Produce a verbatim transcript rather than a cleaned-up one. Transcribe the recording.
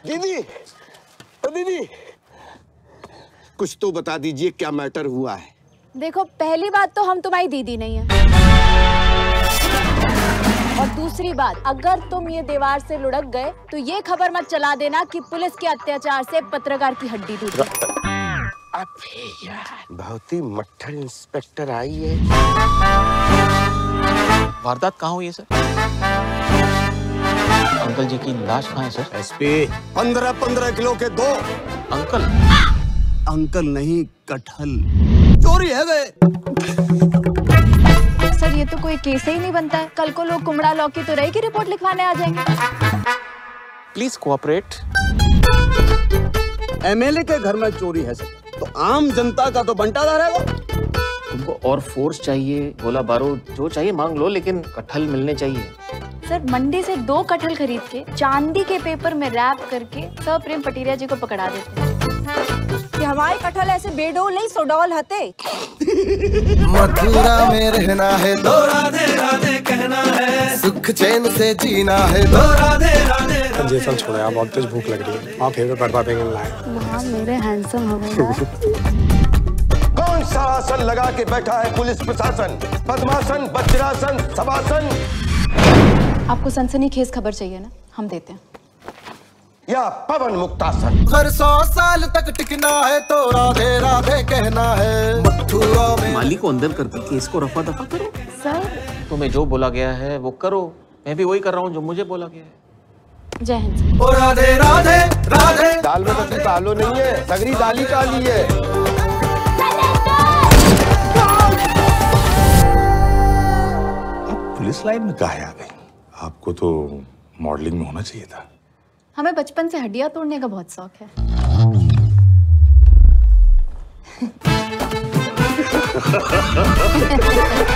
दीदी, ओ दीदी, कुछ तो बता दीजिए क्या मैटर हुआ है। देखो, पहली बात तो हम तुम्हारी दीदी नहीं है, और दूसरी बात, अगर तुम ये दीवार से लुढ़क गए तो ये खबर मत चला देना कि पुलिस के अत्याचार से पत्रकार की हड्डी टूट गई। अबे यार, बहुत ही मट्ठर इंस्पेक्टर आई है। वारदात कहाँ हुई है सर? अंकल जी की लाश कहाँ है सर? एसपी, पंद्रह पंद्रह किलो के दो। अंकल? अंकल नहीं, कटहल चोरी है गए। सर, ये तो कोई केस ही नहीं बनता है। कल को लोग कुमड़ा लौकी तो रही की रिपोर्ट लिखवाने आ जाएंगे। Please cooperate. एमएलए के घर में चोरी है सर, तो आम जनता का तो बंटाधार है वो। तुमको और फोर्स चाहिए, गोला बारूद जो चाहिए मांग लो, लेकिन कटहल मिलने चाहिए। सर, मंडी से दो कटहल खरीद के चांदी के पेपर में रैप करके सब प्रेम पटिरिया जी को पकड़ा देते हैं। कि हमारे कटहल ऐसे बेडोल नहीं सोडोल हते। मथुरा में रहना है, दो राधे राधे कहना है, सुख चैन से जीना है, दो राधे राधे। ये सब छोड़ो यार, बहुत तेज भूख लग रही है। आप फेवरेट बर्फा पेंगन लाए। वहाँ मेरे हैंडसम हवलदार। कौन सा आसन लगा के बैठा है पुलिस प्रशासन? पद्मासन, वज्रासन, शवासन। आपको सनसनीखेज खबर चाहिए ना, हम देते हैं। या पवन मुक्तासन। हर सौ साल तक टिकना है तो राधे राधे कहना है। मथुरा में माली को अंदर करके केस को रफा दफा करो। सर, तुम्हें जो बोला गया है वो करो। मैं भी वही कर रहा हूँ जो मुझे बोला गया है। जय हिंद। ओ राधे राधे राधे। दाल में तो सिर्फ आलू नहीं है, सगरी दाली काली है। आप पुलिस लाइन में काहे आ गई? आपको तो मॉडलिंग में होना चाहिए था। हमें बचपन से हड्डियां तोड़ने का बहुत शौक है।